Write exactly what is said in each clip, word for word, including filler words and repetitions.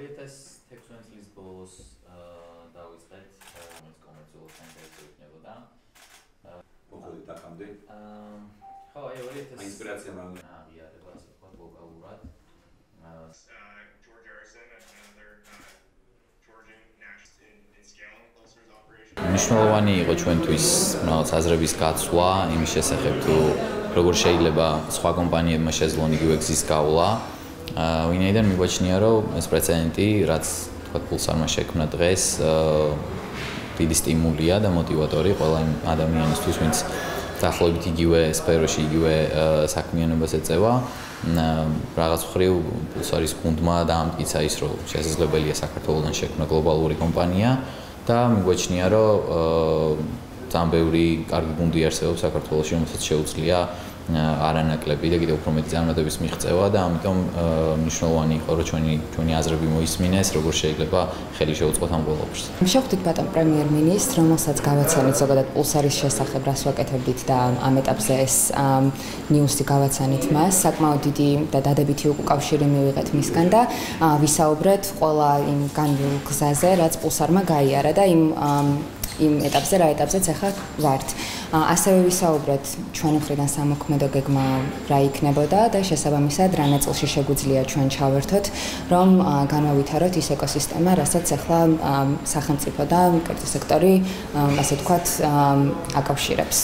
ორი ათას თექვსმეტ წლის ბოლოს დავიწყეთ რომელიც კომერციულ საინტერესო იქნებოდა. მოხდით აქამდე? ხო, აი ორი ათას ინსპირაცია მაგრამ აღიარება ასე ვთქვათ ლოკალურად. მნიშვნელოვანი იყო ჩვენთვის რაღაც აზრების გაცვლა იმის შესახებ თუ როგორ შეიძლება სხვა კომპანიებმა შეძლონ იგივე გზის გავლა. ვინაიდან მიგვაჩნია რომ ეს პრეცედენტი რაც თქვათ პულსარმა შექმნა დღეს დიდი სტიმულია და მოტივატორი ყველა იმ ადამიანისთვის ვინც დაახლოებით იგივე სფეროში იგივე საქმიანობას ეწევა. რაღაც მხრივ პულსარის გუნდმა დაამტკიცა ის რომ შესაძლებელია საქართველოსთან შექმნა გლობალური კომპანია და მიგვაჩნია რომ ძალიან ბევრი კარგი გუნდი არსებობს საქართველოში რომელსაც შეუძლია არანაკლები და კიდევ უფრო მეტი წარმატების მიღწევა და ამიტომ მნიშვნელოვანი იყო რომ ჩვენი ჩვენი აზრები მოისმინეს როგორ შეიძლება ხელი შეუწყოთ ამ ყველაფერს. შევხვდით ბატონ პრემიერ-მინისტრს რომელსაც გავაცანით ზოგადად პულსარის შესახებ რას ვაკეთებდით და ამ ეტაპზე ეს ნიუსი გავაცანით მას საკმაოდ დიდი და დადებითი უკავშირი მივიღეთ მისგან და ვისაუბრეთ ყველა იმ განვლილ გზაზე რაც პულსარმა გაიარა და იმ იმ ეტაპზე რა ეტაპზეც ახლა ვართ. ასევე ვისაუბრეთ ჩვენი მხრიდან სამოქმედო გეგმა რა იქნებოდა და შესაბამისად რა ნაწილში შეგვიძლია ჩვენ ჩავერთოთ რომ განავითაროთ ის ეკოსისტემა რასაც ახლა სახელმწიფო და კერძო სექტორი ასე ვთქვათ აკავშირებს.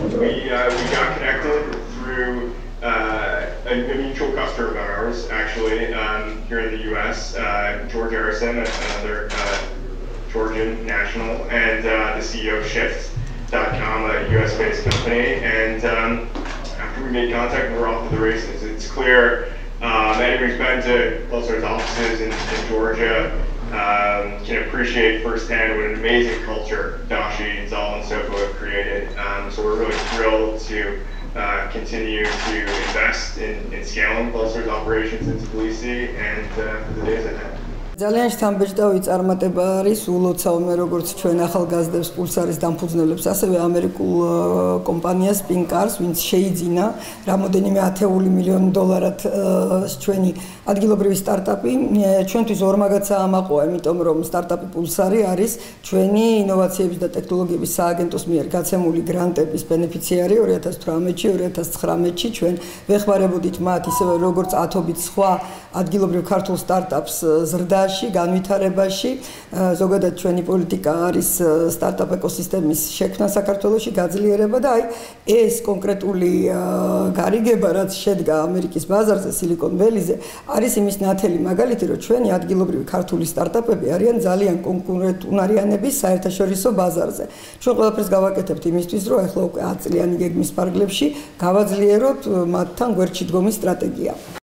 We uh, we got connected through uh, a, a mutual customer of ours actually um, here in the U S uh, George Arison, another uh, Georgian national, and uh, the C E O of Shift dot com, a U S-based company. And um, after we made contact, we were off to the races. It's clear um, anyone who's been to Pulsar's offices in, in Georgia um, can appreciate firsthand what an amazing culture Dashi, Zal, and Soko have created. Um, so we're really thrilled to uh, continue to invest in, in scaling Pulsar's operations in Tbilisi and uh, for the days ahead. ძალიან შთამბეჭდავი წარმატება არის ულოცავ მე როგორც ჩვენ ახალგაზრდებს პულსარის დამფუძნებლებს ასევე ამერიკულ კომპანიას Pinkars ვინც შეიძინა რამოდენიმე ათეული მილიონი დოლარად ჩვენი ადგილობრივი სტარტაპი ჩვენთვის ორმაგაცა ამაყოა იმიტომ რომ სტარტაპი პულსარი არის ჩვენი ინოვაციების და ტექნოლოგიების სააგენტოს მიერ გაცემული გრანტების ბენეფიციარი ორი ათას თვრამეტში ორი ათას ცხრამეტში ჩვენ ვეხმარებოდით მათ ისევე როგორც ათობით სხვა ადგილობრივ ქართულ სტარტაპს ზრდა განვითარებაში ზოგადად ჩვენი პოლიტიკა არის სტარტაპ ეკოსისტემის შექმნა საქართველოში გაძლიერება და აი ეს კონკრეტული გარიგება რაც შედგა ამერიკის ბაზარზე სილიკონ ველიზე არის იმის ნათელი მაგალითი რომ ჩვენი ადგილობრივი ქართული სტარტაპები არიან ძალიან კონკურენტუნარიანები საერთაშორისო ბაზარზე ჩვენ ყველაფერს გავაკეთებთ იმისთვის რომ ახლა უკვე ათ წლიანი გეგმის ფარგლებში გავაძლიეროთ მათთან გვერდში დგომის სტრატეგია